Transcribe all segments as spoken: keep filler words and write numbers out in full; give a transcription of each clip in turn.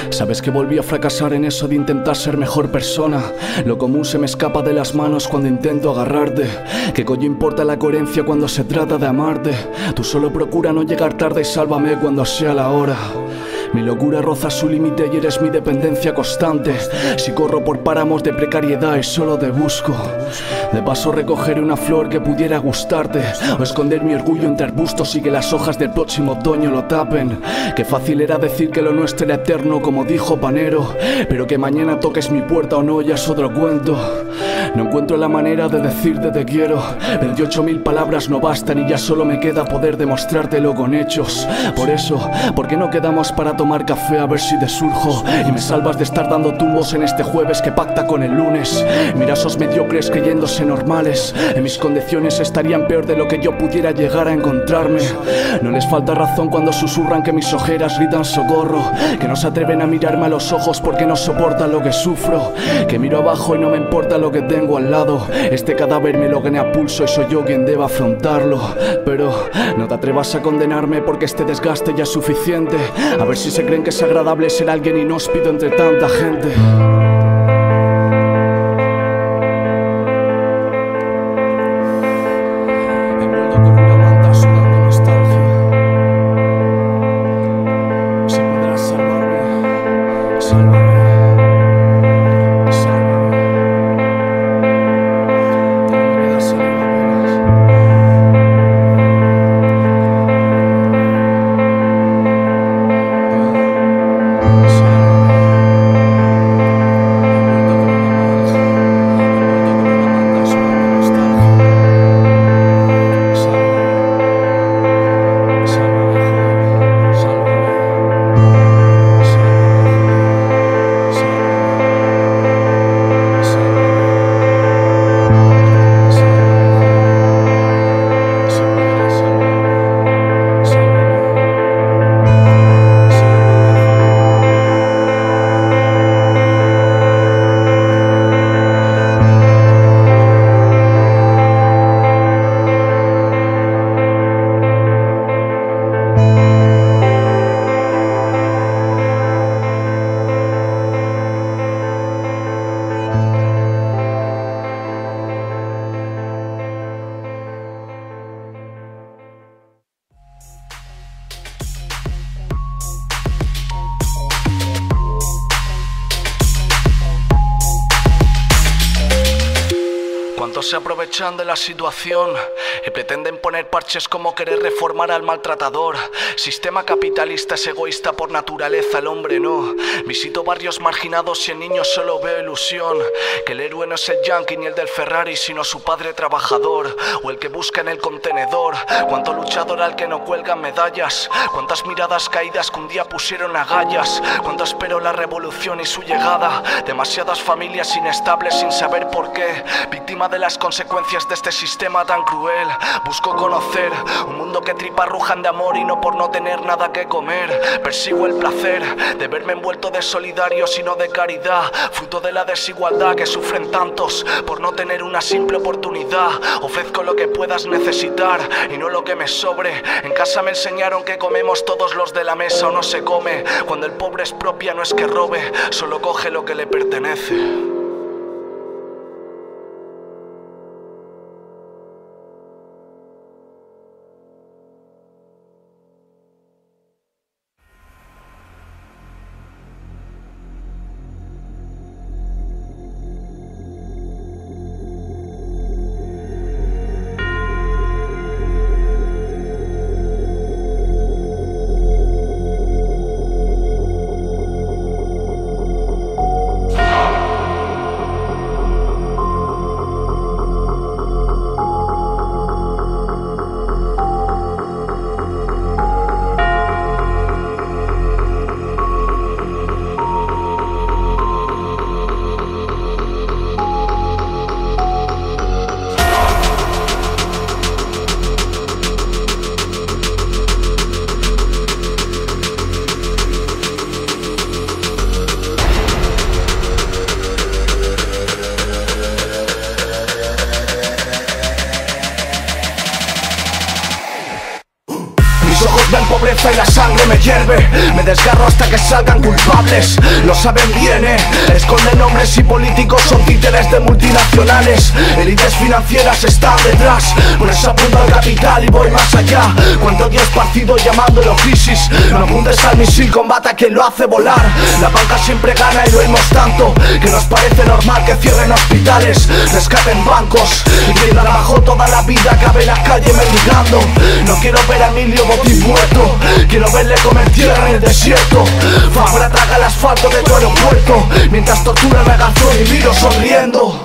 Sabes que volví a fracasar en eso de intentar ser mejor persona. Lo común se me escapa de las manos cuando intento agarrarte. ¿Qué coño importa la coherencia cuando se trata de amarte? Tú solo procura no llegar tarde y sálvame cuando sea la hora. Mi locura roza su límite y eres mi dependencia constante. Si corro por páramos de precariedad y solo te busco. De paso recogeré una flor que pudiera gustarte, o esconder mi orgullo entre arbustos y que las hojas del próximo otoño lo tapen. Qué fácil era decir que lo nuestro era eterno, como dijo Panero, pero que mañana toques mi puerta o no ya es otro cuento. No encuentro la manera de decirte te quiero. Veintiocho mil palabras no bastan y ya solo me queda poder demostrártelo con hechos. Por eso, ¿por qué no quedamos para tomar café a ver si te surjo? Y me salvas de estar dando tumbos en este jueves que pacta con el lunes. Mira esos mediocres creyéndose normales. En mis condiciones estarían peor de lo que yo pudiera llegar a encontrarme. No les falta razón cuando susurran que mis ojeras gritan socorro, que no se atreven a mirarme a los ojos porque no soportan lo que sufro, que miro abajo y no me importa lo que tengo al lado. Este cadáver me lo gané a pulso y soy yo quien debe afrontarlo. Pero no te atrevas a condenarme porque este desgaste ya es suficiente. A ver si se creen que es agradable ser alguien inhóspito entre tanta gente. Envuelto con una manta sudando nostalgia. Si podrás salvarme, sálvame. ¿Cuántos se aprovechan de la situación y pretenden poner parches como querer reformar al maltratador? Sistema capitalista es egoísta por naturaleza, el hombre no. Visito barrios marginados y en niños solo veo ilusión. Que el héroe no es el yankee ni el del Ferrari, sino su padre trabajador o el que busca en el contenedor. Cuánto luchador al que no cuelgan medallas, cuántas miradas caídas que un día pusieron agallas. Cuánto esperó la revolución y su llegada, demasiadas familias inestables sin saber por qué, víctima de las consecuencias de este sistema tan cruel. Busco conocer un mundo que tripa rujan de amor y no por no tener nada que comer. Persigo el placer de verme envuelto de solidarios y no de caridad, fruto de la desigualdad que sufren tantos por no tener una simple oportunidad. Ofrezco lo que puedas necesitar y no lo que me sobre. En casa me enseñaron que comemos todos los de la mesa o no se come. Cuando el pobre expropia no es que robe, solo coge lo que le pertenece. breve. Me desgarro hasta que salgan culpables. Lo saben bien, eh. Esconden nombres y políticos, son títeres de multinacionales. Élites financieras están detrás. Por eso apunto al capital y voy más allá. Cuánto odio esparcido llamándolo crisis. No apuntes al misil, combata a quien lo hace volar. La banca siempre gana y lo oímos tanto que nos parece normal que cierren hospitales, rescaten bancos y que trabajó toda la vida acabe en la calle mendigando. No quiero ver a Emilio Botín muerto, quiero verle comer tierra en el desierto. Fabra traga el asfalto de tu aeropuerto mientras tortura a Garzón y miro sonriendo.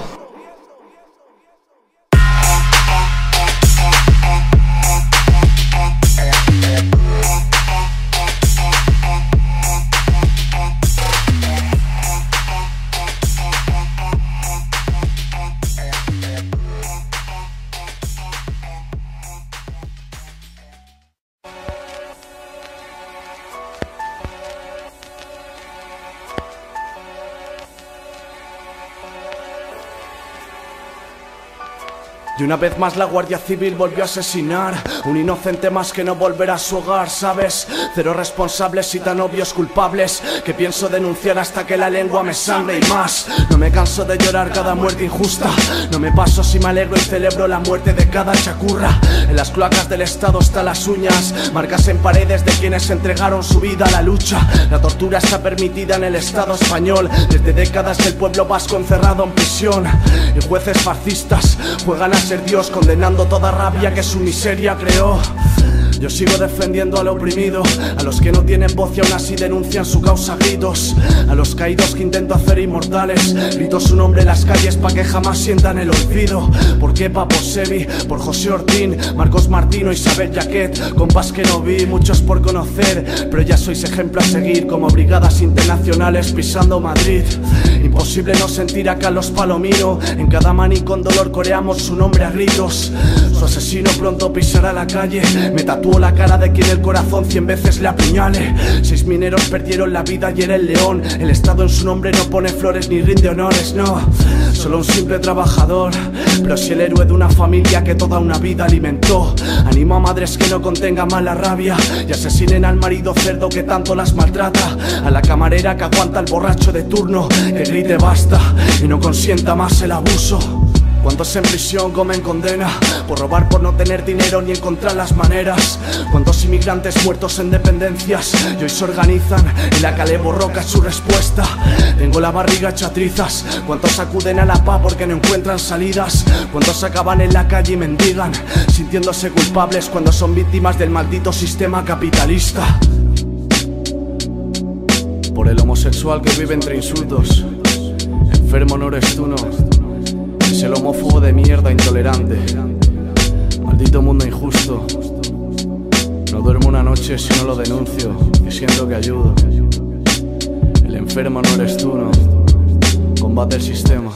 Y una vez más la Guardia Civil volvió a asesinar un inocente más que no volverá a su hogar, ¿sabes? Cero responsables y tan obvios culpables que pienso denunciar hasta que la lengua me sangre y más. No me canso de llorar cada muerte injusta. No me paso si me alegro y celebro la muerte de cada chacurra. En las cloacas del Estado están las uñas, marcas en paredes de quienes entregaron su vida a la lucha. La tortura está permitida en el Estado español desde décadas, el pueblo vasco encerrado en prisión. Y jueces fascistas juegan a ser Dios, condenando toda rabia que su miseria creó. Yo sigo defendiendo al oprimido, a los que no tienen voz y aún así denuncian su causa a gritos. A los caídos que intento hacer inmortales, grito su nombre en las calles pa' que jamás sientan el olvido. Por Kepa, por Sebi, por José Ortín, Marcos Martino, Isabel Jaquet, compas que no vi, muchos por conocer, pero ya sois ejemplo a seguir como brigadas internacionales pisando Madrid. Imposible no sentir a Carlos Palomino, en cada maní con dolor coreamos su nombre a gritos. Su asesino pronto pisará la calle, me tatuó la cara de quien el corazón cien veces le apuñale. Seis mineros perdieron la vida y era el león. El Estado en su nombre no pone flores ni rinde honores, no. Solo un simple trabajador, pero si el héroe de una familia que toda una vida alimentó. Animo a madres que no contengan más la rabia y asesinen al marido cerdo que tanto las maltrata. A la camarera que aguanta al borracho de turno, que grite basta y no consienta más el abuso. ¿Cuántos en prisión comen condena por robar, por no tener dinero ni encontrar las maneras? ¿Cuántos inmigrantes muertos en dependencias y hoy se organizan y la Calé Borroca es su respuesta? Tengo la barriga hecha trizas. ¿Cuántos acuden a la paz porque no encuentran salidas? ¿Cuántos acaban en la calle y mendigan, sintiéndose culpables cuando son víctimas del maldito sistema capitalista? Por el homosexual que vive entre insultos, enfermo no eres tú, no. Es el homófobo de mierda intolerante. Maldito mundo injusto. No duermo una noche si no lo denuncio, que siento que ayudo. El enfermo no eres tú, no. Combate el sistema.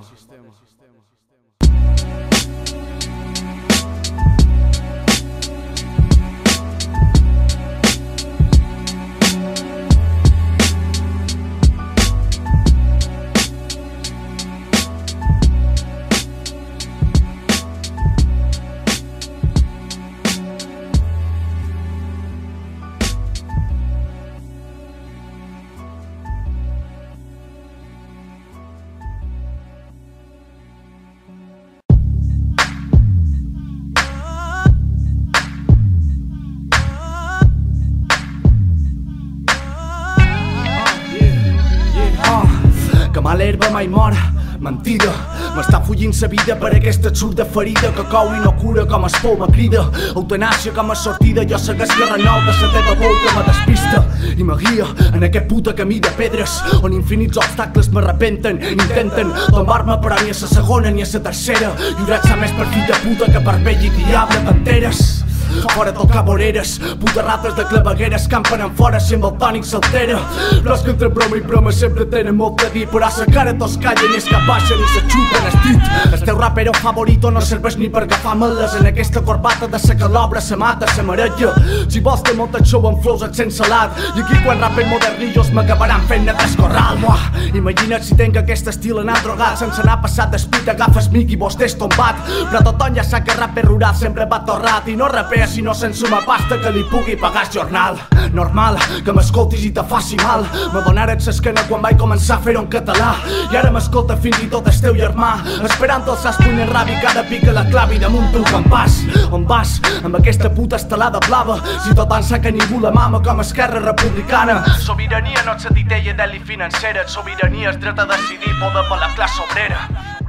mà l'herba mai mor. Mentida, m'està fullint sa vida per aquesta absurda ferida que cou i no cura com es pou me crida. Eutanàsia com a sortida, jo segueix que renau de sa teva veu que me despista i me guia en aquest puta camí de pedres on infinits obstacles m'arrepenten, intenten tombar-me però ni a sa segona ni a sa tercera i oratge més per fill de puta que per vell i diable panteres. Fora tocar voreres, putes rates de clavegueres campen en fora si amb el tònic s'altera. Però és que entre broma i broma sempre tenen molt a dir, però a sa cara tots callen i es que baixen i se xupen el dit. El teu rapero favorito no serveix ni per agafar meles en aquesta corbata de sa calobra se mata, se marella. Si vols té molt show amb flows accent salat i aquí quan rapen modernillos m'acabaran fent-ne descorral. Buah, imagina't si tenc aquest estil anar drogat sense anar passat d'espit, agafes mic i vos t'és tombat. Però tothom ja sap que raper rural sempre va torrat i no raper diners i no se'n suma pasta que li pugui pagar el jornal. Normal que m'escoltis i te faci mal. Me donaren l'esquena quan vaig començar a fer-ho en català i ara m'escolta fins i tot el teu germà, esperant el saspuny en ràbia cada pica la clavi damunt tu quan vas. On vas? Amb aquesta puta estelada blava, si tot ençà que ningú la mama com Esquerra Republicana. Sobirania no és la titella d'eli financera, sobirania és dret a decidir poder per la classe obrera.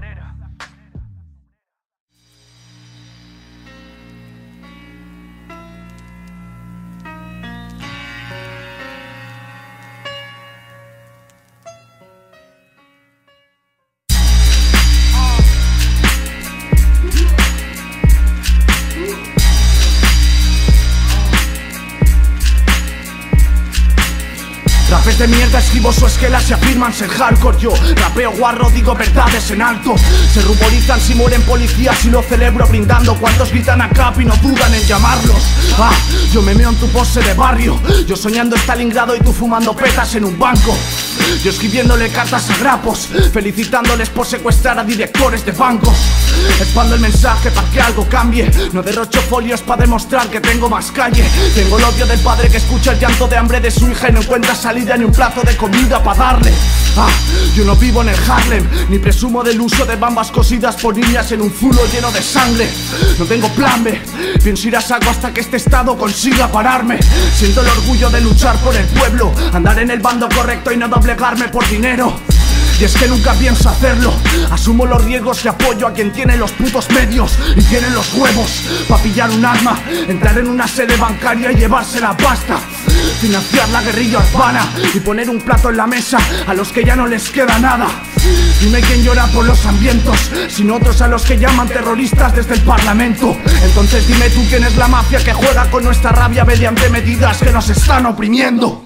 Rapes de mierda escribo su esquela, se afirman ser hardcore. Yo rapeo guarro, digo verdades en alto. Se ruborizan si mueren policías y lo celebro brindando. Cuantos gritan a cap y no dudan en llamarlos. Ah, yo me meo en tu pose de barrio, yo soñando Stalingrado y tú fumando petas en un banco. Yo escribiéndole cartas a grapos, felicitándoles por secuestrar a directores de bancos. Expando el mensaje para que algo cambie, no derrocho folios para demostrar que tengo más calle. Tengo el odio del padre que escucha el llanto de hambre de su hija y no encuentra salida ni un plato de comida para darle. Ah, yo no vivo en el Harlem, ni presumo del uso de bambas cosidas por niñas en un zulo lleno de sangre. No tengo plan B, pienso ir a saco hasta que este estado consiga pararme. Siento el orgullo de luchar por el pueblo, andar en el bando correcto y no doblegarme por dinero. Y es que nunca pienso hacerlo, asumo los riesgos y apoyo a quien tiene los putos medios y tiene los huevos pa' pillar un arma, entrar en una sede bancaria y llevarse la pasta, financiar la guerrilla urbana y poner un plato en la mesa a los que ya no les queda nada. Dime quién llora por los hambrientos, sin otros a los que llaman terroristas desde el parlamento. Entonces dime tú quién es la mafia que juega con nuestra rabia mediante medidas que nos están oprimiendo.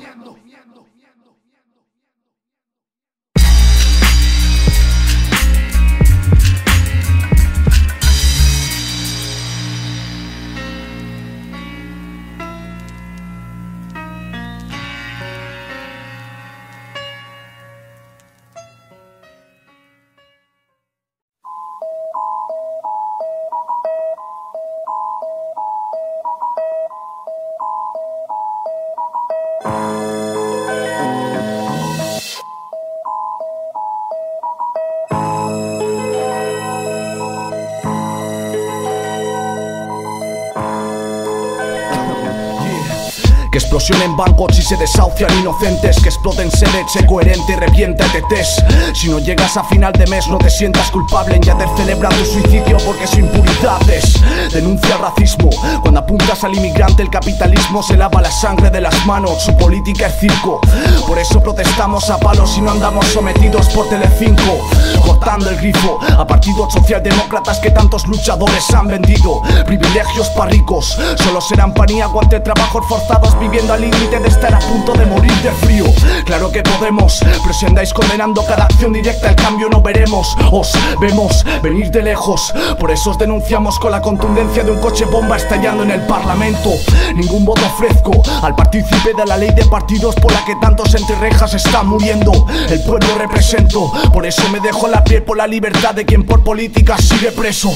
Que explosionen bancos y se desahucian inocentes, que exploten sedes, sé coherente, revienta T Ts. Si no llegas a final de mes no te sientas culpable en ya haber celebrado tu suicidio porque su impunidad es. Denuncia el racismo, cuando apuntas al inmigrante el capitalismo se lava la sangre de las manos, su política es circo. Por eso protestamos a palos y no andamos sometidos por Telecinco, cortando el grifo a partidos socialdemócratas que tantos luchadores han vendido. Privilegios para ricos, solo serán paníago ante trabajos forzados, viviendo al límite de estar a punto de morir de frío. Claro que podemos, pero si andáis condenando cada acción directa el cambio no veremos. Os vemos venir de lejos, por eso os denunciamos con la contundencia de un coche bomba estallando en el parlamento. Ningún voto ofrezco al partícipe de la ley de partidos por la que tantos entre rejas están muriendo. El pueblo represento, por eso me dejo la piel por la libertad de quien por política sigue preso.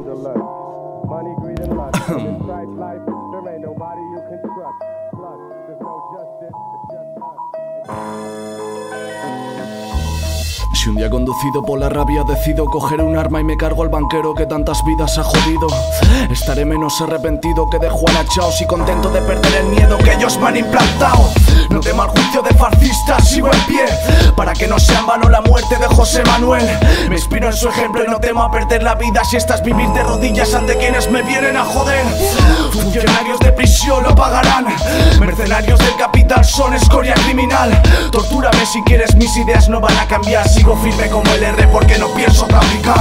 Si un día conducido por la rabia decido coger un arma y me cargo al banquero que tantas vidas ha jodido, estaré menos arrepentido que de Juana Chaos y contento de perder el miedo que ellos me han implantado. No temo al juicio de fascistas, sigo en pie para que no sea en vano la muerte de José Manuel. Me inspiro en su ejemplo y no temo a perder la vida si estás vivir de rodillas ante quienes me vienen a joder. Funcionarios de prisión lo pagarán, mercenarios del capital son escoria criminal. Tortúrame si quieres, mis ideas no van a cambiar. Sigo firme como el R porque no pienso claudicar.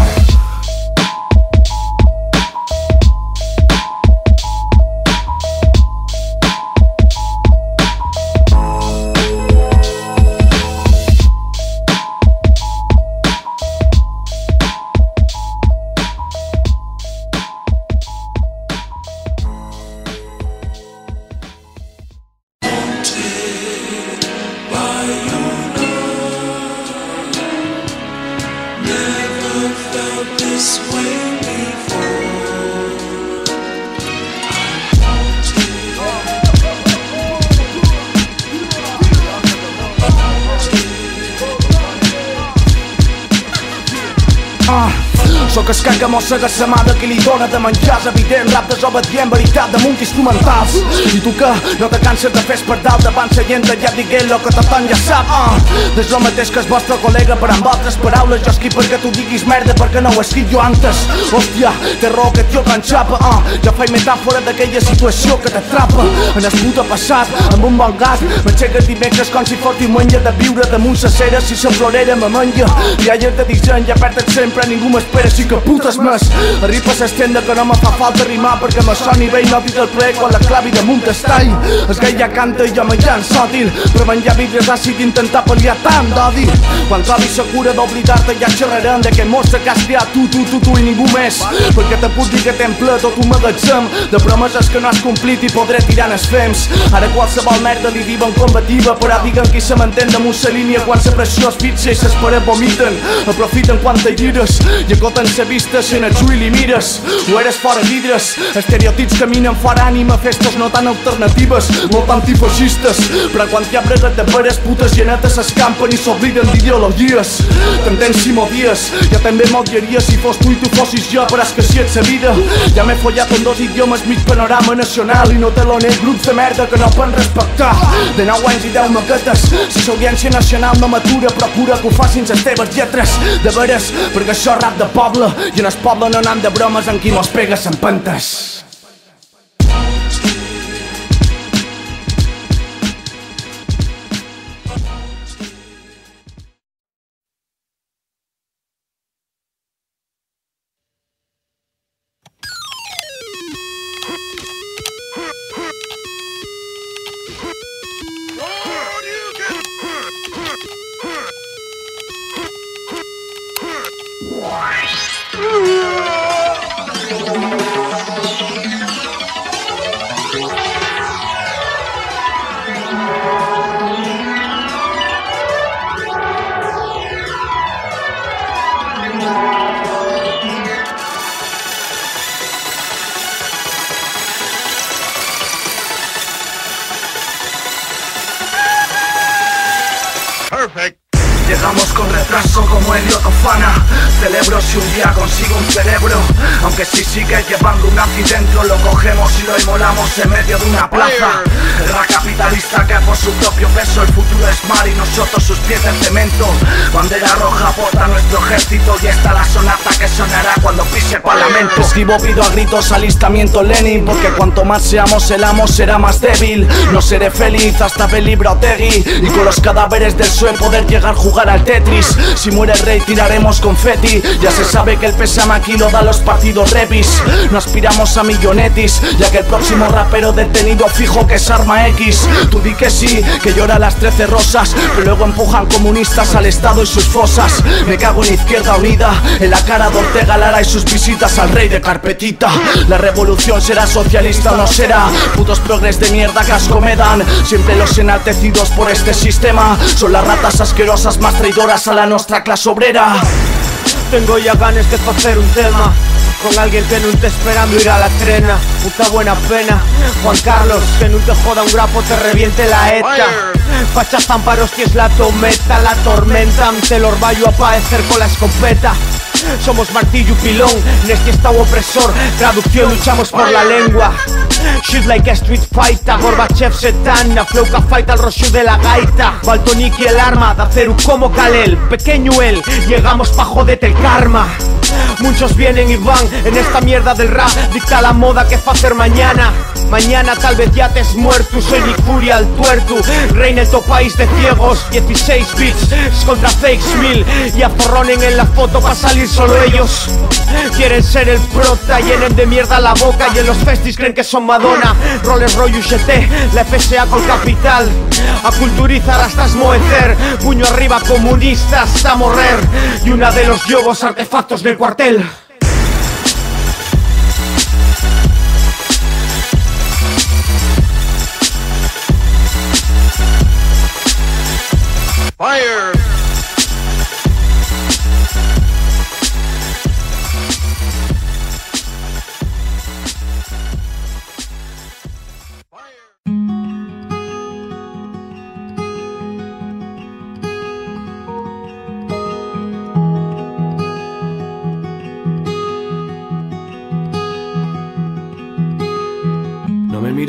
This way before. Sóc el can que mossega sa mà de qui li dona de menjar. És evident, rap desobedient, veritat de multiinstrumentals. I tu que no te canses de fer esperdalt davant sa gent, ja diguent lo que tothom ja sap. uh. Des lo mateix que el vostre col·lega, però amb altres paraules jo esqui perquè tu diguis merda, perquè no ho he escrit jo antes. Hòstia, té raó que tio t'enxapa. uh. Ja faig metàfora d'aquella situació que t'atrapa en el puto passat, amb un bon gat. M'aixeca dimecres com si fos diumenge de viure damunt sa cera. Si sa florera me menja, viatges de disseny, ja perden sempre, ningú m'espera, sí que putes més. Arriba a s'estenda que no me fa falta rimar, perquè me soni bé i no dic el ple quan la clavi damunt estall. El gai ja canta i jo me llanç sòtil, però menjar vidres àcid i intentar pal·liar tant d'odi. Quan trobis la cura d'oblidar-te ja xerrarem d'aquest monstre que has criat tu, tu, tu, tu i ningú més. Perquè te puc dir que t'hem ple tot un magatzem de promeses que no has complit i podré tirar en els fems. Ara qualsevol merda li diuen combativa, però diguen qui se m'entén damunt sa línia quan sa pressió es fitxa i ses pares vomiten. Aprofiten quan te gires i acoten sa vista si en el ull li mires. O eres fora vidres, estereotips caminen fora ànima, festes no tan alternatives, molt antifeixistes. Però quan t'hi ha breguet de veres, putes genetes s'escampen i s'obliden d'ideologies. T'entens si m'odies, jo també m'odiaria si fos tu i tu fossis jo, però és que si ets sa vida. Ja m'he follat en dos idiomes, mig panorama nacional i no teloner grups de merda que no poden respectar. De nou anys i deu maquetes, si l'audiència nacional no m'atura, procura que ho facin les teves lletres. De veres, perquè això és rap de poble i en el poble no anant de bromes amb qui mos pega s'empentes. Perfect. Llegamos con retraso como Elliot o Fana. Celebro si un día consigo un cerebro, aunque si sigue llevando un nazi dentro, lo cogemos y lo inmolamos en medio de una plaza. El rap capitalista que por su propio peso el futuro es mar y nosotros sus pies de cemento. Bandera roja porta nuestro ejército y esta la sonata que sonará cuando pise el parlamento. Escribo, pido a gritos alistamiento Lenin, porque cuanto más seamos el amo será más débil. No seré feliz hasta ver libro Otegui y con los cadáveres del P S O E poder llegar a jugar al Tetris. Si muere el rey tiraremos confeti, ya se sabe que el pésame aquí lo da los partidos revis. No aspiramos a millonetis, ya que el próximo rapero detenido fijo que es Arma X. Tú di que sí, que llora las trece rosas, pero luego empujan comunistas al Estado y sus fosas. Me cago en Izquierda Unida, en la cara de Ortega Lara y sus visitas al rey de carpetita. La revolución será socialista o no será, putos progres de mierda que asco me dan. Siempre los enaltecidos por este sistema son las ratas asquerosas más traidoras a la nuestra clase obrera. Tengo ya ganas de hacer un tema con alguien que no te esperando ir a la trena. Puta buena pena, Juan Carlos, que no te joda un grapo, te reviente la eta. Fachas amparos que es la tometa, la tormenta, ante el orvallo a padecer con la escopeta. Somos martillo y pilón, en este estado opresor, traducción luchamos por la lengua. Shit like a street fighter, Gorbachev setana, flow que fight al rollo de la gaita. Baltoniki el arma, de acero como Kalel, pequeño él, llegamos pa' jodete el karma. Muchos vienen y van, en esta mierda del rap dicta la moda que fa hacer mañana. Mañana tal vez ya te has muerto, soy Nick Fury al tuerto. Reina el top país de ciegos, dieciséis bits contra fakes mil. Y aforronen en la foto pa' salir solo ellos. Quieren ser el prota, llenen de mierda la boca y en los festis creen que son Madonna. Roles Roy U G T, la F S A con capital. A culturizar hasta esmoecer, puño arriba comunistas a morrer. Y una de los yogos artefactos del cuartel. Fire!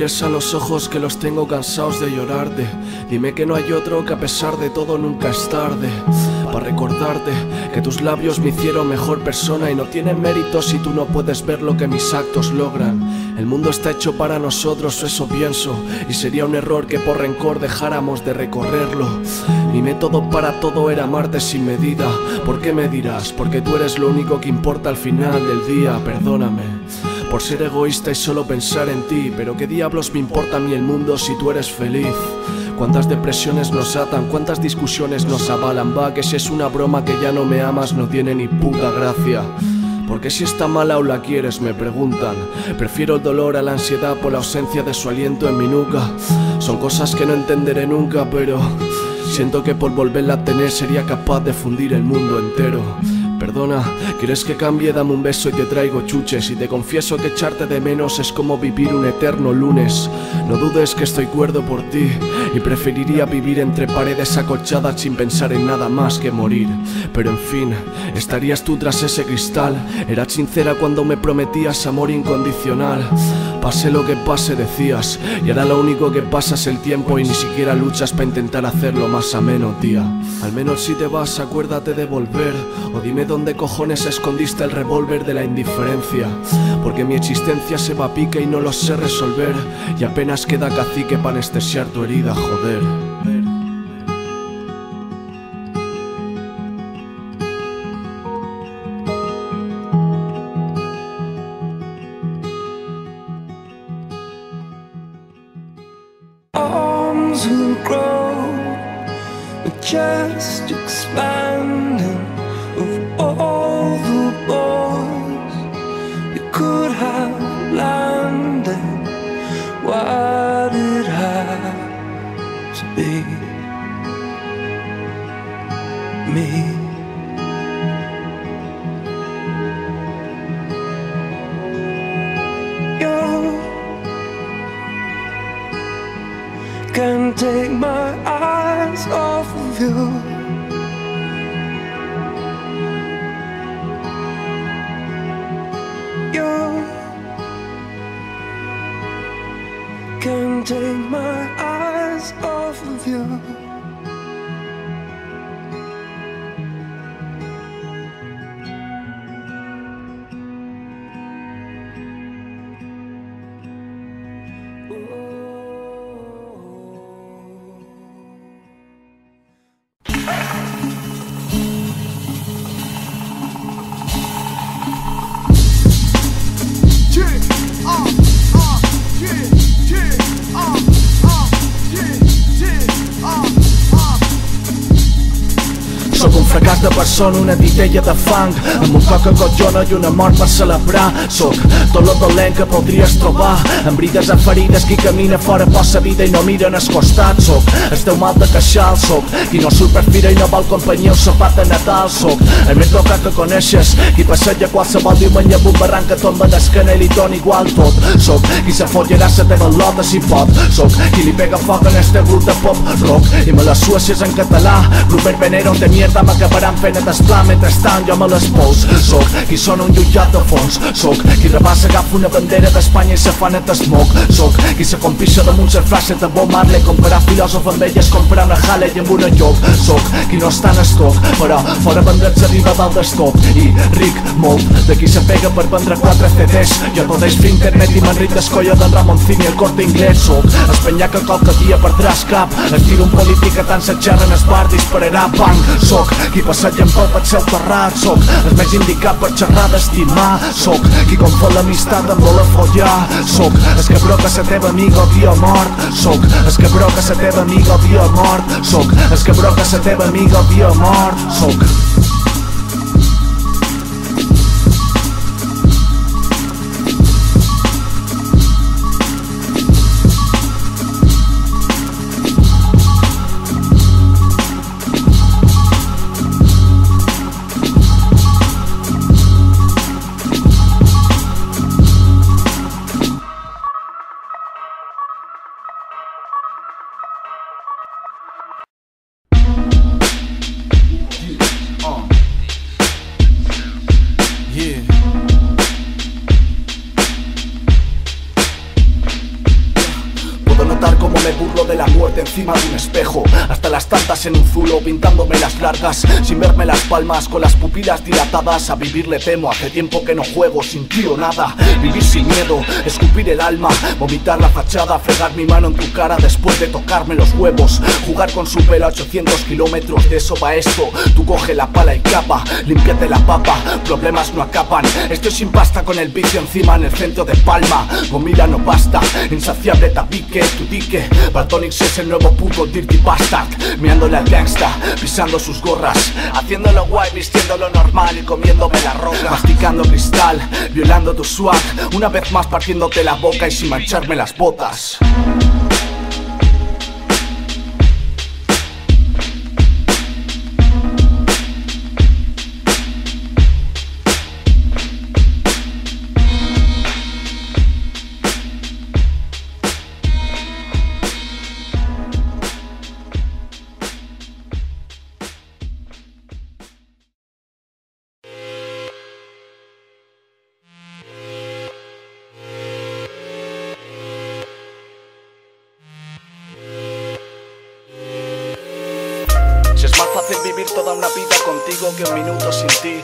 mires a los ojos que los tengo cansados de llorarte. Dime que no hay otro que a pesar de todo nunca es tarde para recordarte que tus labios me hicieron mejor persona. Y no tienen mérito si tú no puedes ver lo que mis actos logran. El mundo está hecho para nosotros, eso pienso, y sería un error que por rencor dejáramos de recorrerlo. Mi método para todo era amarte sin medida. ¿Por qué me dirás? Porque tú eres lo único que importa al final del día. Perdóname por ser egoísta y solo pensar en ti, pero qué diablos me importa a mí el mundo si tú eres feliz. Cuántas depresiones nos atan, cuántas discusiones nos avalan. Va, que si es una broma que ya no me amas no tiene ni puta gracia. Porque si está mala o la quieres, me preguntan. Prefiero el dolor a la ansiedad por la ausencia de su aliento en mi nuca. Son cosas que no entenderé nunca, pero siento que por volverla a tener sería capaz de fundir el mundo entero. Perdona, ¿quieres que cambie? Dame un beso y te traigo chuches. Y te confieso que echarte de menos es como vivir un eterno lunes. No dudes que estoy cuerdo por ti y preferiría vivir entre paredes acolchadas sin pensar en nada más que morir. Pero en fin, estarías tú tras ese cristal. Eras sincera cuando me prometías amor incondicional. Pase lo que pase decías, y ahora lo único que pasa es el tiempo y ni siquiera luchas para intentar hacerlo más ameno, tía. Al menos si te vas acuérdate de volver, o dime dónde cojones escondiste el revólver de la indiferencia. Porque mi existencia se va a pique y no lo sé resolver, y apenas queda cacique para anestesiar tu herida, joder. Arms will grow, the chest expanding of all the boys you could have landed. Why did it have to be me? You can't take my eyes off of you. You can't take my eyes off of you. Sóc un fracàs de persona, una titella de fang, amb un coca collona i una mort per celebrar. Sóc tot lo dolent que podries trobar, amb brides a ferides. Qui camina fora posa vida i no mira en el costat. Sóc el teu mal de queixal, sóc qui no surt per fira i no vol companyia o sopat de Natal. Sóc el més loca que coneixes, qui passeja qualsevol diumenge amb un barranc que tomba d'esquena i li dona igual tot. Sóc qui se follarà sa teva lota si pot. Sóc qui li pega foc en este grup de pop rock i me les sues si és en català. Gruper venero de mierda m'acabaran fent et esclar, mentrestant jo me les pous. Sóc qui sona un jutjat de fons, sóc qui rebassa, agafa una bandera d'Espanya i se fa net esmoc. Sóc qui se compixa damunt les frases de Bob Marley, comparar filòsof amb ell és comprar una Halley amb una llop. Sóc qui no està en estoc, però fora vendre'ts arriba dalt d'estop. I ric molt de qui se pega per vendre quatre C Ds. Jo tot és fer internet i m'enric d'escolla d'en Ramoncini i el Corte Inglés. Sóc el penyà que qualque dia perdràs cap, estiro un polític que tant s'atxerra en es bar dispararà bang. Sóc qui passeja amb pel pel seu terrat, sóc el més indicat per xerrar d'estimar. Sóc qui confon l'amistat amb voler follar. Sóc el cabró que sa teva amiga havia mort. Sóc el cabró que sa teva amiga havia mort. Sóc el cabró que sa teva amiga havia mort. Sóc espejo, hasta las tantas en un zulo, pintándome las largas, sin verme las palmas, con las pupilas dilatadas. A vivir le temo, hace tiempo que no juego, sin ti o nada. Vivir sin miedo, escupir el alma, vomitar la fachada, fregar mi mano en tu cara después de tocarme los huevos, jugar con su pelo a ochocientos kilómetros, de eso va esto. Tú coge la pala y capa, límpiate la papa, problemas no acaban. Estoy sin pasta con el vicio encima en el centro de Palma. Gomila no basta, insaciable tabique, tu dique. Baltonix es el nuevo puto dirty bastard, meándole al gangsta, pisando sus gorras, haciéndolo guay, vistiéndolo normal y comiéndome la roca, masticando cristal, violando tu swag, una vez más partiéndote la boca y sin mancharme las botas. Si es más fácil vivir toda una vida contigo que un minuto sin ti.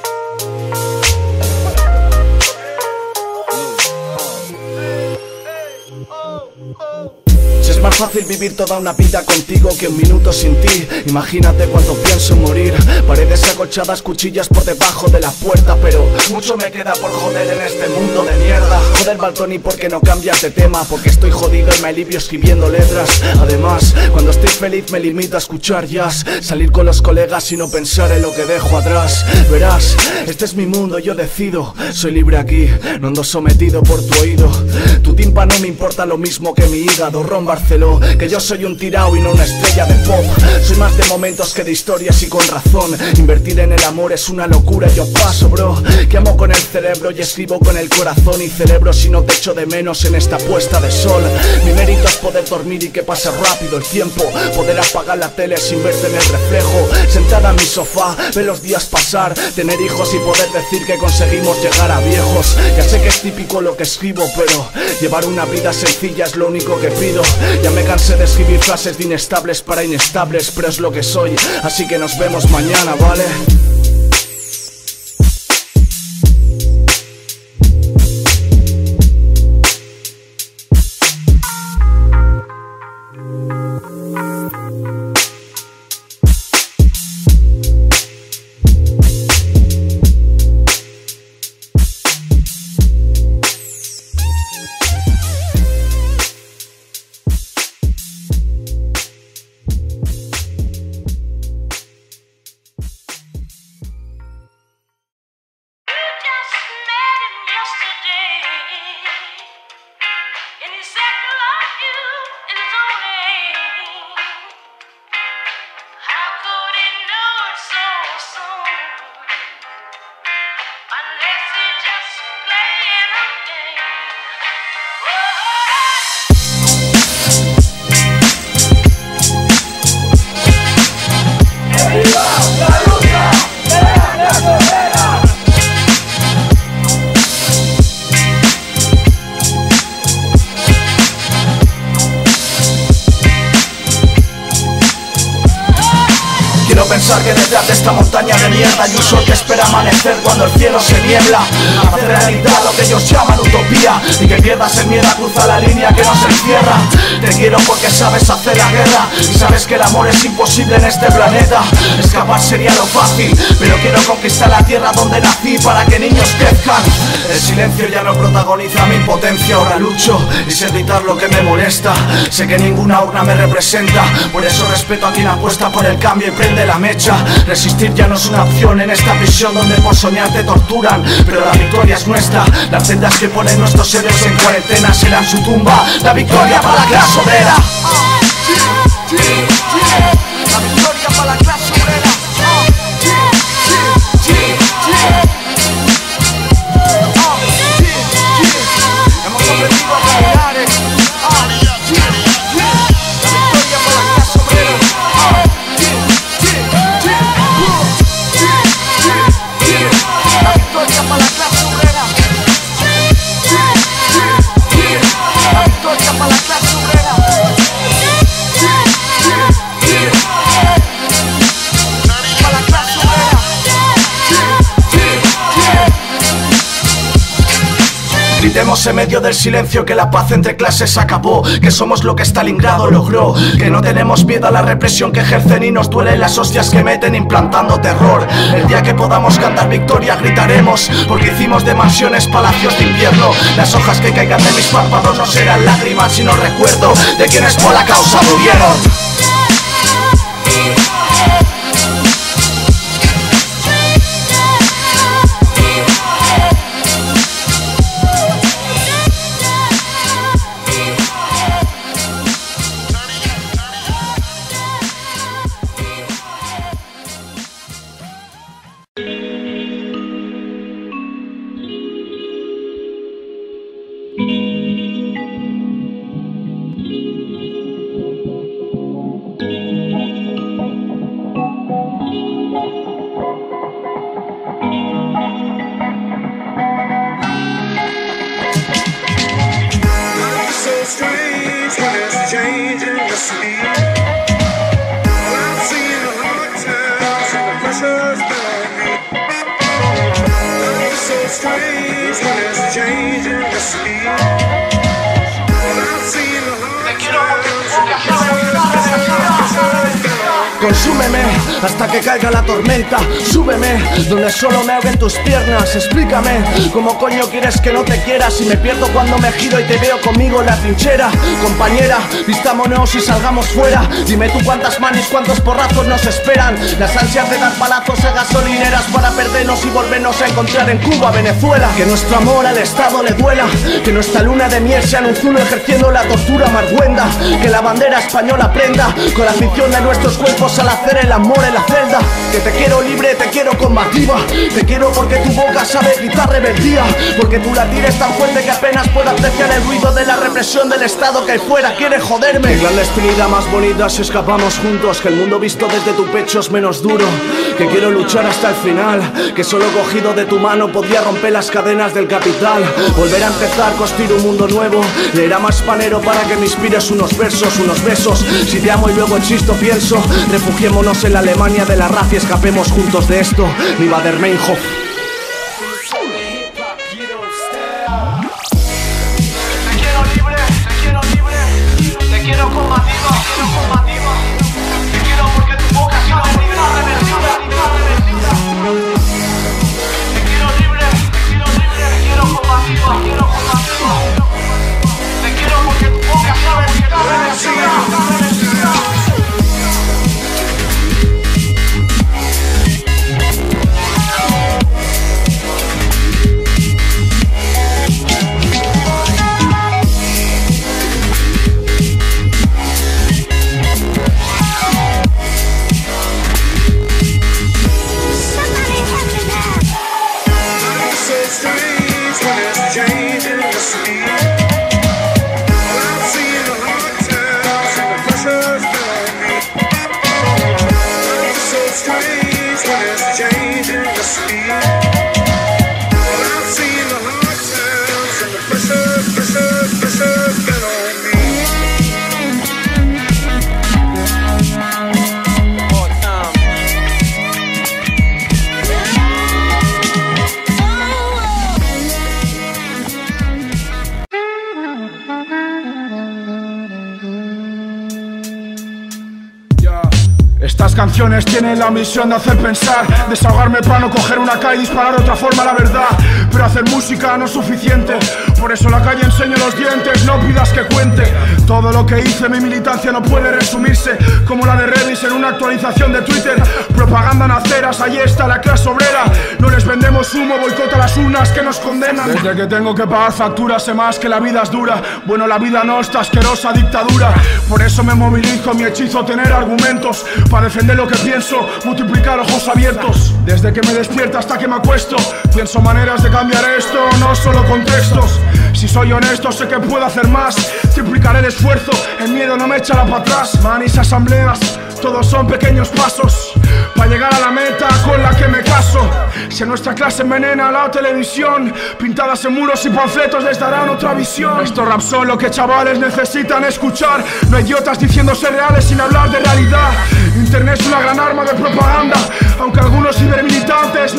Si es más fácil vivir toda una vida contigo que un minuto sin ti. Imagínate cuánto pienso morir. Paredes acolchadas, cuchillas por debajo de la puerta, pero mucho me queda por joder en este mundo de mierda. Joder, Baltoni, ¿por qué no cambias de tema? Porque estoy jodido y me alivio escribiendo letras. Además, cuando estoy feliz me limito a escuchar jazz, salir con los colegas y no pensar en lo que dejo atrás. Verás, este es mi mundo, yo decido. Soy libre aquí, no ando sometido por tu oído. Tu tímpano me importa lo mismo que mi hígado. Ron Barceló, que yo soy un tirao y no una estrella de pop. Soy más de momentos que de historias y con razón. Invertir en el amor es una locura, yo paso, bro. Que amo con el cerebro y escribo con el corazón. Y celebro si no te echo de menos en esta puesta de sol. Mi mérito es poder dormir y que pase rápido el tiempo, poder apagar la tele sin verte en el reflejo, sentada en mi sofá, ver los días pasar, tener hijos y poder decir que conseguimos llegar a viejos. Ya sé que es típico lo que escribo, pero llevar una vida sencilla es lo único que pido. Ya me cansé de escribir frases de inestables para inestables, pero es lo que soy, así que nos vemos mañana, ¿vale? Quiero pensar que detrás de esta montaña de mierda hay un sol que espera amanecer cuando el cielo se niebla. Hacer realidad lo que ellos llaman utopía, y que pierdas el miedo a cruzar la línea que nos encierra. Te quiero porque sabes hacer la guerra y sabes que el amor es imposible en este planeta. Escapar sería lo fácil, pero quiero conquistar la tierra donde nací para que niños crezcan. El silencio ya no protagoniza mi impotencia, ahora lucho y sé evitar lo que me molesta. Sé que ninguna urna me representa, por eso respeto a quien apuesta por el cambio y prende la mecha. Resistir ya no es una opción en esta prisión donde por soñar te torturan, pero la victoria es nuestra. Las celdas que ponen nuestros héroes en cuarentena serán su tumba. La victoria para la clase obrera. La victoria para la clase obrera. Hemos aprendido a caminar. Yeah. Gritemos en medio del silencio que la paz entre clases acabó, que somos lo que Stalingrado logró, que no tenemos miedo a la represión que ejercen y nos duelen las hostias que meten implantando terror. El día que podamos cantar victoria gritaremos, porque hicimos de mansiones palacios de invierno. Las hojas que caigan de mis párpados no serán lágrimas sino recuerdo de quienes por la causa murieron. Consúmeme hasta que caiga la tormenta. Súbeme donde solo me ahoguen tus piernas. Explícame cómo coño quieres que no te quiera si me pierdo cuando me giro y te veo conmigo en la trinchera. Compañera, vistámonos y salgamos fuera. Dime tú cuántas manis, cuántos porrazos nos esperan. Las ansias de dar palazos a gasolineras para perdernos y volvernos a encontrar en Cuba, Venezuela. Que nuestro amor al Estado le duela, que nuestra luna de miel sea en un zulo ejerciendo la tortura marguenda. Que la bandera española prenda con la afición de nuestros cuerpos al hacer el amor en la celda. Que te quiero libre, te quiero combativa. Te quiero porque tu boca sabe gritar rebeldía, porque tu latir es tan fuerte que apenas puedo apreciar el ruido de la represión del Estado que ahí fuera quiere joderme. Que la espinita más bonita si escapamos juntos, que el mundo visto desde tu pecho es menos duro. Que quiero luchar hasta el final, que solo cogido de tu mano podría romper las cadenas del capital. Volver a empezar, construir un mundo nuevo. Leerá más panero para que me inspires unos versos, unos besos. Si te amo y luego existo pienso, refugiémonos en la Alemania de la raza y escapemos juntos de esto. Mi Bader Meinhof. Te quiero libre, te quiero libre, te quiero combativo, te quiero combativo. Te quiero porque tu boca sabe gritar rebeldía, gritar rebeldía. Te quiero libre, te quiero libre, te quiero combativo, te quiero combativo. Te quiero porque tu boca sabe gritar rebeldía, gritar rebeldía. Estas canciones tienen la misión de hacer pensar, desahogarme para no coger una calle y disparar de otra forma la verdad. Pero hacer música no es suficiente, por eso la calle enseño los dientes, no pidas que cuente. Todo lo que hice, mi militancia no puede resumirse como la de Revis en una actualización de Twitter. Propaganda en aceras, ahí está la clase obrera. No les vendemos humo, boicota las urnas que nos condenan. Desde que tengo que pagar facturas sé más que la vida es dura. Bueno, la vida no, esta asquerosa dictadura. Por eso me movilizo, mi hechizo tener argumentos para defender lo que pienso, multiplicar ojos abiertos. Desde que me despierto hasta que me acuesto, pienso maneras de cambiar esto, no solo contextos. Si soy honesto sé que puedo hacer más, triplicaré el esfuerzo, el miedo no me echará para atrás. Manis, asambleas, todos son pequeños pasos para llegar a la meta con la que me caso. Si a nuestra clase envenena la televisión, pintadas en muros y panfletos les darán otra visión. Estos raps son lo que chavales necesitan escuchar. No hay idiotas diciéndose reales sin hablar de realidad. Internet es una gran arma de propaganda, aunque algunos cibermilitantes no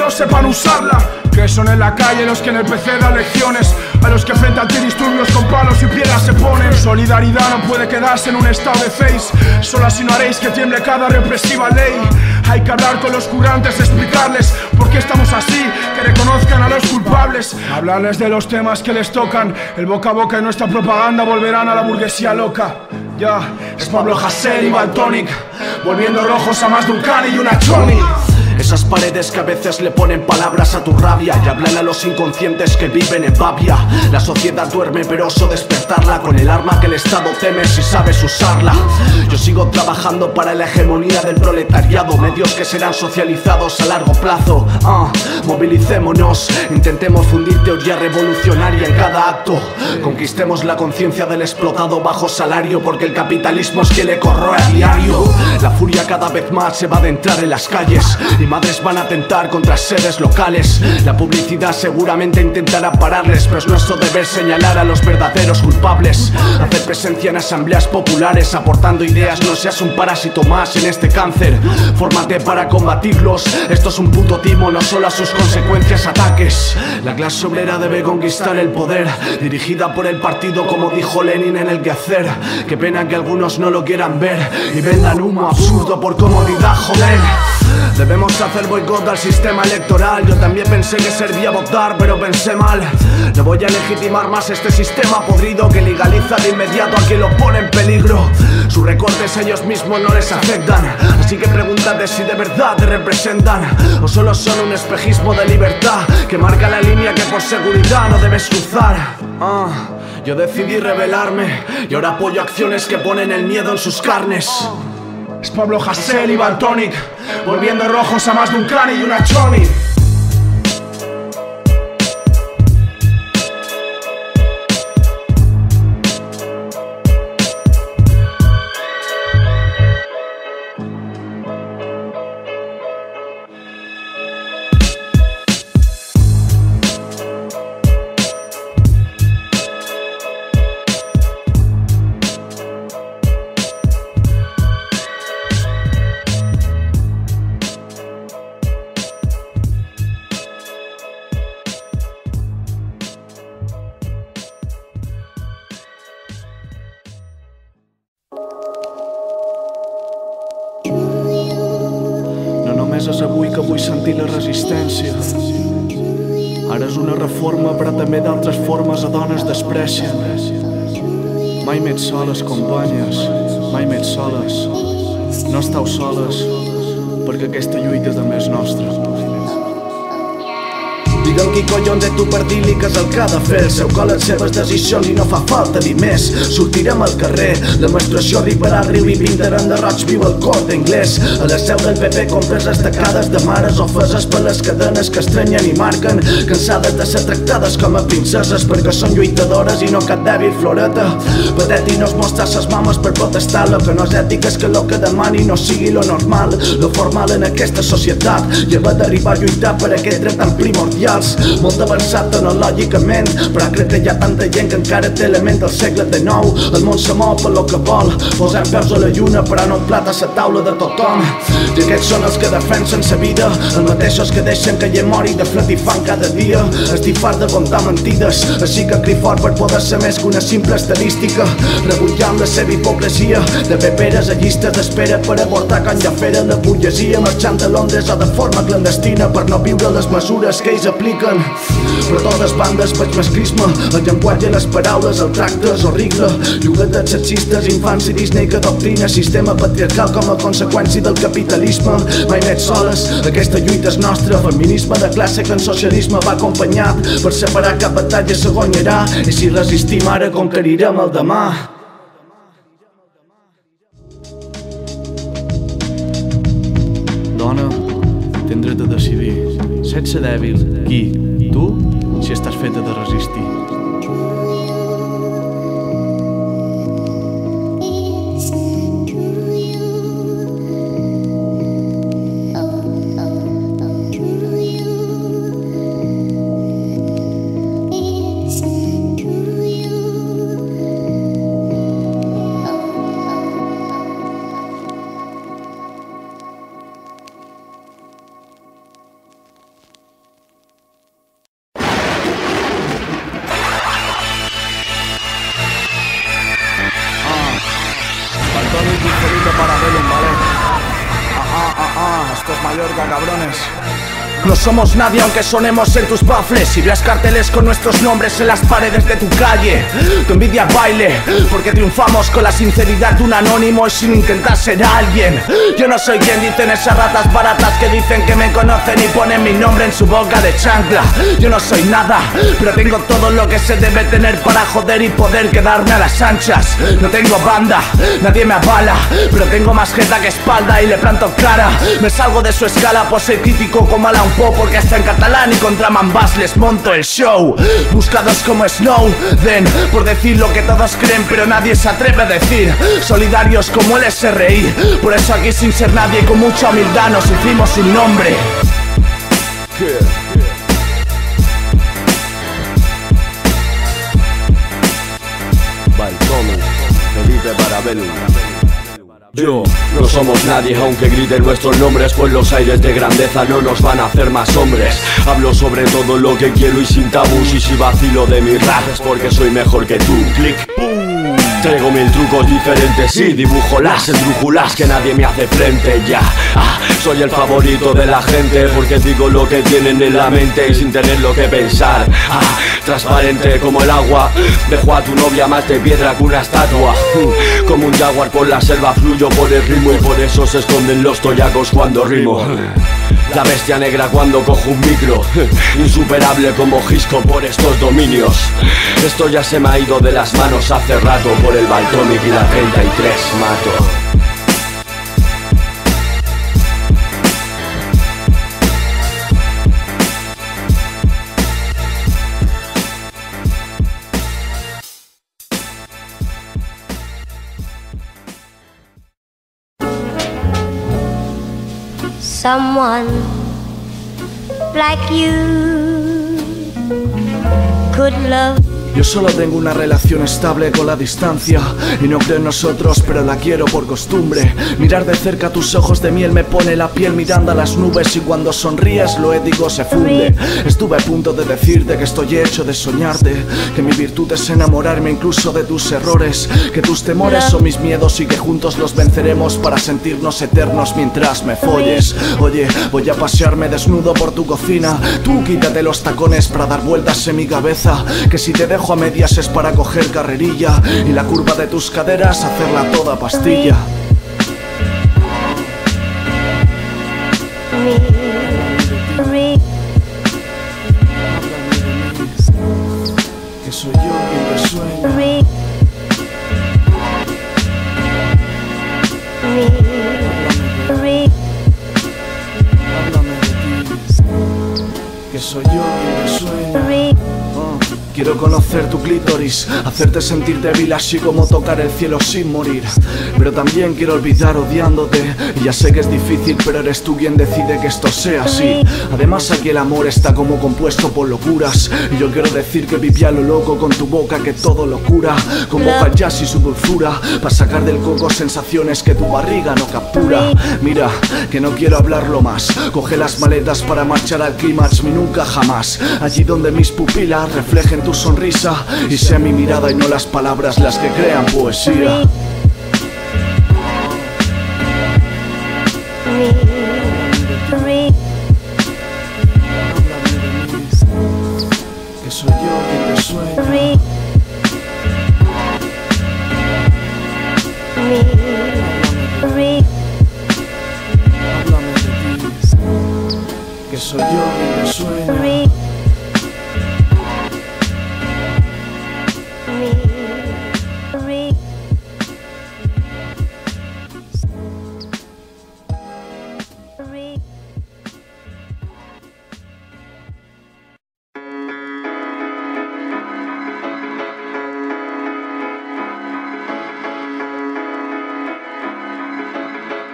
no sepan usarla. Que son en la calle los que en el P C dan lecciones a los que frente a antidisturbios con palos y piedras se ponen. Solidaridad no puede quedarse en un estado de face. Solo así no haréis que tiemble cada represiva ley. Hay que hablar con los curantes, explicarles por qué estamos así, que reconozcan a los culpables, hablarles de los temas que les tocan. El boca a boca y nuestra propaganda volverán a la burguesía loca. Ya, es Pablo Hasél y Valtonyc, volviendo rojos a más de un cani y una choni. Esas paredes que a veces le ponen palabras a tu rabia y hablan a los inconscientes que viven en Babia. La sociedad duerme pero oso despertarla con el arma que el Estado teme si sabes usarla. Yo sigo trabajando para la hegemonía del proletariado, medios que serán socializados a largo plazo. uh, Movilicémonos, intentemos fundir teoría revolucionaria en cada acto. Conquistemos la conciencia del explotado bajo salario, porque el capitalismo es quien le corroe a diario. La furia cada vez más se va a adentrar en las calles y madres van a atentar contra sedes locales. La publicidad seguramente intentará pararles, pero es nuestro deber señalar a los verdaderos culpables. Hacer presencia en asambleas populares, aportando ideas, no seas un parásito más en este cáncer. Fórmate para combatirlos, esto es un puto timo, no solo a sus consecuencias ataques. La clase obrera debe conquistar el poder, dirigida por el partido como dijo Lenin en el quehacer. Qué pena que algunos no lo quieran ver y vendan humo absurdo por comodidad, joder. Debemos hacer boicot al sistema electoral. Yo también pensé que servía votar, pero pensé mal. No voy a legitimar más este sistema podrido que legaliza de inmediato a quien lo pone en peligro. Sus recortes ellos mismos no les afectan, así que pregúntate si de verdad te representan o solo son un espejismo de libertad que marca la línea que por seguridad no debes cruzar. uh, Yo decidí rebelarme y ahora apoyo acciones que ponen el miedo en sus carnes. Es Pablo Hasél y Valtonyc, volviendo rojos a más de un cani y una choni. Només és avui que vull sentir la resistència. Ara és una reforma, però també d'altres formes a dones desprecien. Mai m'ets soles, companyes, mai m'ets soles. No estàu soles, perquè aquesta lluita també és nostra. Digue'l qui collons de tu per dir-li que és el que ha de fer. El seu col, les seves decisions i no fa falta dir més. Sortirem al carrer, la menstruació arribarà al riu i pintarem de roig viu el Corte Inglés. A la seu del P P compres destacades de mares ofeses per les cadenes que estrenyen i marquen, cansades de ser tractades com a princeses perquè són lluitadores i no cap dèbil floreta. Patètic no es mostrar ses mames per protestar. Lo que no és ètic és que lo que demani no sigui lo normal, lo formal en aquesta societat, i haver d'arribar a lluitar per aquest dret tan primordial. Molt avançat tecnològicament, però crec que hi ha tanta gent que encara té element del segle dinou. El món se mou per lo que vol, posem peus a la lluna però no un plat a la taula de tothom. I aquests són els que defensen sa vida, els mateixos que deixen que hi mori de flet i fan cada dia. Estic fart de contar mentides, així que cri fort per poder ser més que una simple estadística. Rebutjant la seva hipocresia de peperes a llistes d'espera per avortar quan ja fera la burgesia, marxant a Londres o de forma clandestina per no viure les mesures que ells apliquen. Però totes bandes veig masclisme, el llenguatge, les paraules, el tracte és horrible. Lloguetes sexistes, infants i Disney que doctrina sistema patriarcal com a conseqüència del capitalisme. Mai més soles, aquesta lluita és nostra. Feminisme de classe que en socialisme va acompanyat. Per separar cap batalla se guanyarà, i si resistim ara conquerirem el demà. Dona, tens dret a decidir. Si ets dèbil, qui? Tu? Si estàs feta de resistir. No somos nadie aunque sonemos en tus baffles y veas carteles con nuestros nombres en las paredes de tu calle. Tu envidia baile, porque triunfamos con la sinceridad de un anónimo y sin intentar ser alguien. Yo no soy quien dicen esas ratas baratas que dicen que me conocen y ponen mi nombre en su boca de chancla. Yo no soy nada, pero tengo todo lo que se debe tener para joder y poder quedarme a las anchas. No tengo banda, nadie me avala, pero tengo más jeta que espalda y le planto cara. Me salgo de su escala por ser crítico como Alan Poe, porque hasta en catalán y contra Mambás les monto el show. Buscados como Snowden por decir lo que todos creen pero nadie se atreve a decir. Solidarios como el S R I, por eso aquí sin ser nadie con mucha humildad nos hicimos un nombre. Yo, no somos nadie aunque griten nuestros nombres, pues los aires de grandeza no nos van a hacer más hombres. Hablo sobre todo lo que quiero y sin tabús, y si vacilo de mis rap es porque soy mejor que tú. Click, boom. Traigo mil trucos diferentes y dibujo las esdrújulas que nadie me hace frente ya. Ah, soy el favorito de la gente porque digo lo que tienen en la mente y sin tener lo que pensar. Ah, transparente como el agua, dejo a tu novia más de piedra que una estatua. Como un jaguar por la selva fluyo por el ritmo y por eso se esconden los toyacos cuando rimo. La bestia negra cuando cojo un micro, insuperable como Gisco por estos dominios. Esto ya se me ha ido de las manos hace rato, por el Baltomic y la treinta y tres mato. Someone like you could love. Yo solo tengo una relación estable con la distancia y no creo en nosotros, pero la quiero por costumbre. Mirar de cerca tus ojos de miel me pone la piel mirando a las nubes y cuando sonríes lo ético se funde. Estuve a punto de decirte que estoy hecho de soñarte, que mi virtud es enamorarme incluso de tus errores, que tus temores son mis miedos y que juntos los venceremos para sentirnos eternos mientras me folles. Oye, voy a pasearme desnudo por tu cocina, tú quítate los tacones para dar vueltas en mi cabeza, que si te dejo a medias es para coger carrerilla y la curva de tus caderas hacerla toda pastilla. Que soy yo quien te sueña. Háblame de ti. Que soy yo quien te sueña. Quiero conocer tu clítoris, hacerte sentir débil así como tocar el cielo sin morir. Pero también quiero olvidar odiándote, y ya sé que es difícil, pero eres tú quien decide que esto sea así. Además aquí el amor está como compuesto por locuras, y yo quiero decir que viví a lo loco con tu boca que todo lo cura. Convoca el jazz y su dulzura, para sacar del coco sensaciones que tu barriga no captura. Mira, que no quiero hablarlo más, coge las maletas para marchar al clímax, mi nunca jamás. Allí donde mis pupilas reflejen tu sonrisa y sea mi mirada y no las palabras las que crean poesía. Que soy yo quien te sueña. Háblame de ti. Que soy yo quien te sueña.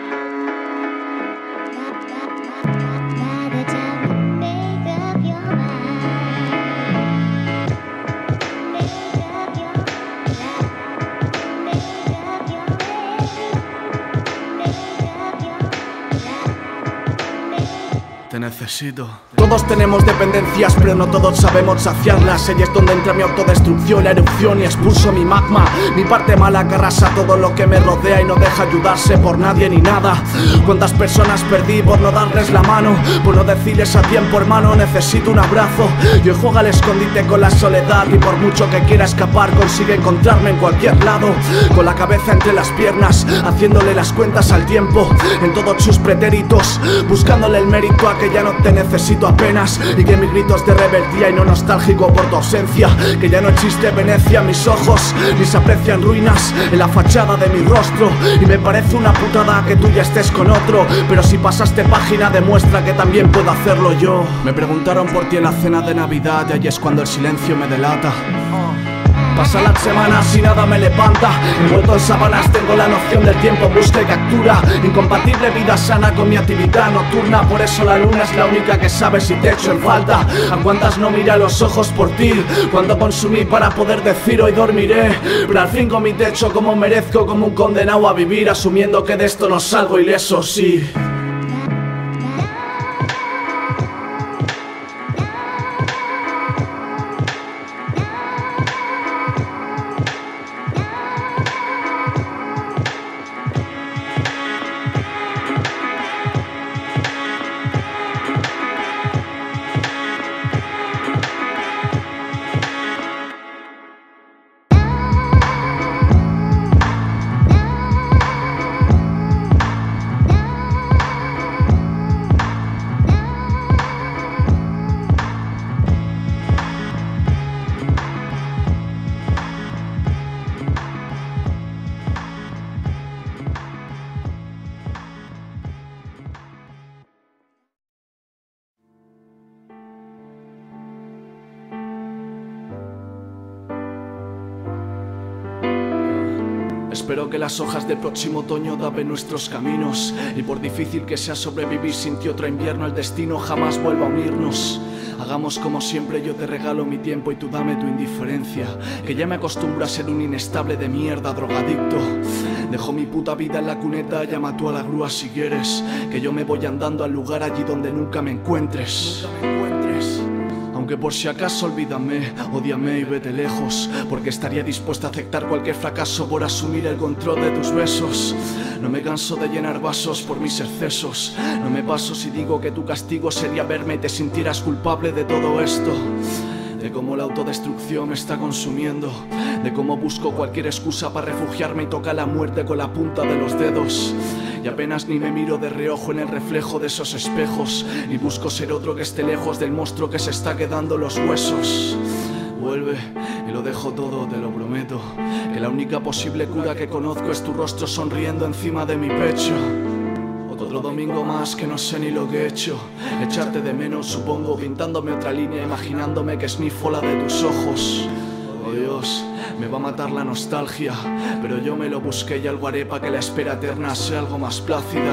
By the time you make up your mind. necesito. Todos tenemos dependencias, pero no todos sabemos saciarlas. Ahí es donde entra mi autodestrucción, la erupción y expulso mi magma. Mi parte mala que arrasa todo lo que me rodea y no deja ayudarse por nadie ni nada. Cuántas personas perdí por no darles la mano, por no decirles a tiempo, hermano, necesito un abrazo. Y hoy juega al escondite con la soledad, y por mucho que quiera escapar consigue encontrarme en cualquier lado, con la cabeza entre las piernas, haciéndole las cuentas al tiempo en todos sus pretéritos, buscándole el mérito a que ya no te necesito apenas, y que mis gritos de rebeldía y no nostálgico por tu ausencia, que ya no existe Venecia en mis ojos, ni se aprecian ruinas en la fachada de mi rostro. Y me parece una putada que tú ya estés con otro, pero si pasaste página demuestra que también puedo hacerlo yo. Me preguntaron por ti en la cena de Navidad, y ahí es cuando el silencio me delata. Pasan las semanas y nada me levanta. Envuelto en sábanas tengo la noción del tiempo, busca y captura. Incompatible vida sana con mi actividad nocturna. Por eso la luna es la única que sabe si te echo en falta. A cuántas no miré a los ojos por ti, cuando consumí para poder decir hoy dormiré. Pero al fin con mi techo como merezco, como un condenado a vivir, asumiendo que de esto no salgo ileso, sí. Espero que las hojas del próximo otoño daben nuestros caminos, y por difícil que sea sobrevivir sin ti otro invierno, el destino jamás vuelva a unirnos. Hagamos como siempre, yo te regalo mi tiempo y tú dame tu indiferencia, que ya me acostumbro a ser un inestable de mierda, drogadicto. Dejo mi puta vida en la cuneta, llama tú a la grúa si quieres, que yo me voy andando al lugar allí donde nunca me encuentres. Nunca me encuentres. Aunque por si acaso olvídame, ódiame y vete lejos, porque estaría dispuesto a aceptar cualquier fracaso por asumir el control de tus besos. No me canso de llenar vasos por mis excesos, no me paso si digo que tu castigo sería verme y te sintieras culpable de todo esto. De cómo la autodestrucción me está consumiendo, de cómo busco cualquier excusa para refugiarme y tocar la muerte con la punta de los dedos. Y apenas ni me miro de reojo en el reflejo de esos espejos, ni busco ser otro que esté lejos del monstruo que se está quedando los huesos. Vuelve y lo dejo todo, te lo prometo, que la única posible cura que conozco es tu rostro sonriendo encima de mi pecho. Otro domingo más que no sé ni lo que he hecho, echarte de menos supongo, pintándome otra línea, imaginándome que snifo la de tus ojos. Oh Dios, me va a matar la nostalgia, pero yo me lo busqué y algo haré para que la espera eterna sea algo más plácida.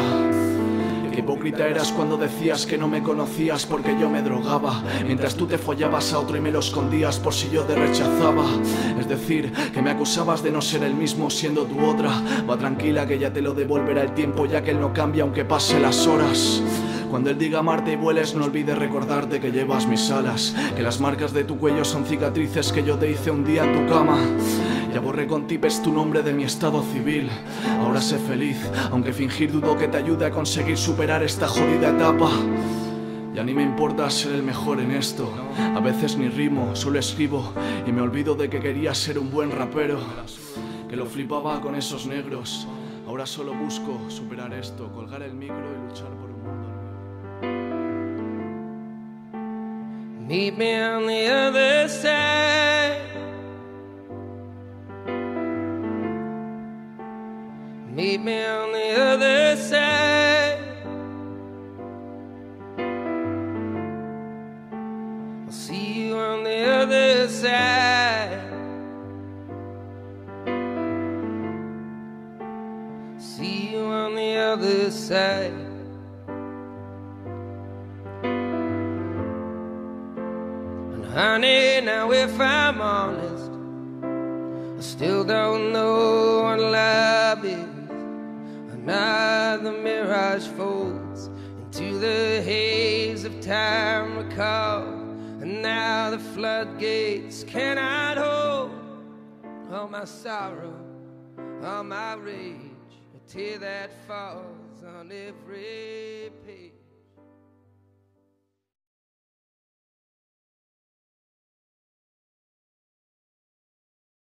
Qué hipócrita eras cuando decías que no me conocías porque yo me drogaba, mientras tú te follabas a otro y me lo escondías por si yo te rechazaba. Es decir, que me acusabas de no ser el mismo siendo tu otra. Va tranquila que ya te lo devolverá el tiempo, ya que él no cambia aunque pase las horas. Cuando él diga amarte y vueles, no olvides recordarte que llevas mis alas, que las marcas de tu cuello son cicatrices que yo te hice un día en tu cama. Ya borré con tipes tu nombre de mi estado civil. Ahora sé feliz, aunque fingir dudo que te ayude a conseguir superar esta jodida etapa. Ya ni me importa ser el mejor en esto. A veces ni rimo, solo escribo y me olvido de que quería ser un buen rapero, que lo flipaba con esos negros. Ahora solo busco superar esto, colgar el micro y luchar por un mundo nuevo. Meet me on the other side. Meet me on the other side. I'll see you on the other side. See you on the other side. Honey, now if I'm honest, I still don't know what love is. Another mirage folds to the haze of time recall, and now the floodgates cannot hold all my sorrow, all my rage, a tear that falls on every page.